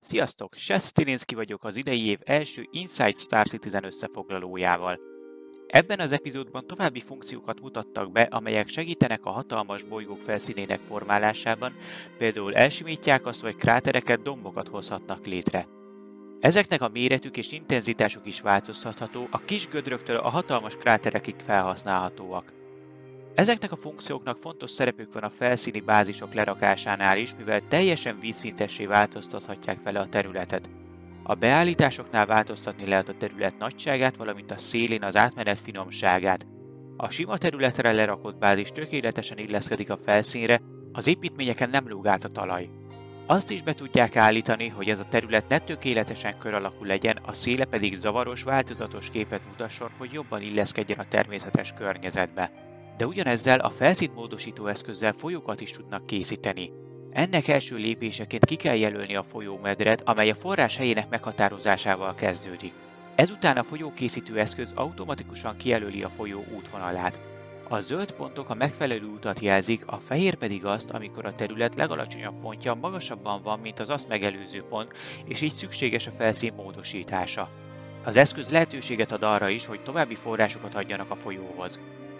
Sziasztok! Seth Stilinski vagyok az idei év első Inside Star Citizen összefoglalójával. Ebben az epizódban további funkciókat mutattak be, amelyek segítenek a hatalmas bolygók felszínének formálásában, például elsimítják azt, vagy krátereket, dombokat hozhatnak létre. Ezeknek a méretük és intenzitásuk is változtatható, a kis gödröktől a hatalmas kráterekig felhasználhatóak. Ezeknek a funkcióknak fontos szerepük van a felszíni bázisok lerakásánál is, mivel teljesen vízszintessé változtathatják vele a területet. A beállításoknál változtatni lehet a terület nagyságát, valamint a szélén az átmenet finomságát. A sima területre lerakott bázis tökéletesen illeszkedik a felszínre, az építményeken nem lóg át a talaj. Azt is be tudják állítani, hogy ez a terület ne tökéletesen kör alakú legyen, a széle pedig zavaros, változatos képet mutasson, hogy jobban illeszkedjen a természetes környezetbe. De ugyanezzel a felszínt módosító eszközzel folyókat is tudnak készíteni. Ennek első lépéseként ki kell jelölni a folyómedret, amely a forrás helyének meghatározásával kezdődik. Ezután a folyókészítő eszköz automatikusan kijelöli a folyó útvonalát. A zöld pontok a megfelelő utat jelzik, a fehér pedig azt, amikor a terület legalacsonyabb pontja magasabban van, mint az azt megelőző pont, és így szükséges a felszín módosítása. Az eszköz lehetőséget ad arra is, hogy további forrásokat adjanak a folyóhoz.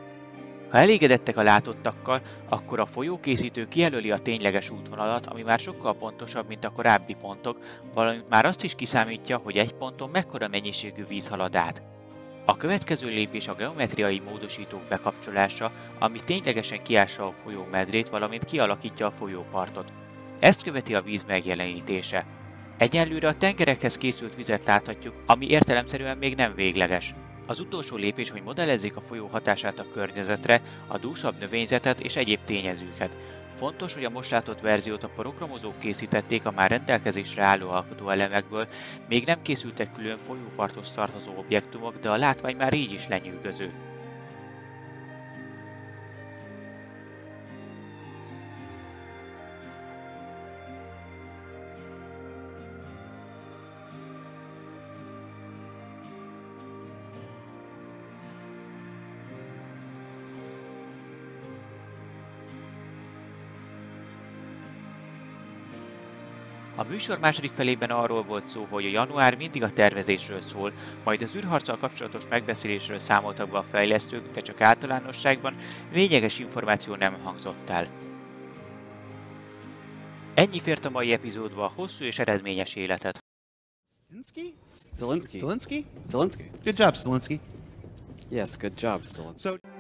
Ha elégedettek a látottakkal, akkor a folyókészítő kijelöli a tényleges útvonalat, ami már sokkal pontosabb, mint a korábbi pontok, valamint már azt is kiszámítja, hogy egy ponton mekkora mennyiségű víz halad át. A következő lépés a geometriai módosítók bekapcsolása, ami ténylegesen kiássa a folyó medrét, valamint kialakítja a folyópartot. Ezt követi a víz megjelenítése. Egyenlőre a tengerekhez készült vizet láthatjuk, ami értelemszerűen még nem végleges. Az utolsó lépés, hogy modellezzék a folyó hatását a környezetre, a dúsabb növényzetet és egyéb tényezőket. Fontos, hogy a most látott verziót a programozók készítették a már rendelkezésre álló alkotóelemekből, még nem készültek külön folyóparthoz tartozó objektumok, de a látvány már így is lenyűgöző. A műsor második felében arról volt szó, hogy a január mindig a tervezésről szól, majd az űrharccal kapcsolatos megbeszélésről számoltak be a fejlesztők, de csak általánosságban lényeges információ nem hangzott el. Ennyi fért a mai epizódba, hosszú és eredményes életet. Stilinski? Good job, Stilinski. Yes, good job, Stilinski.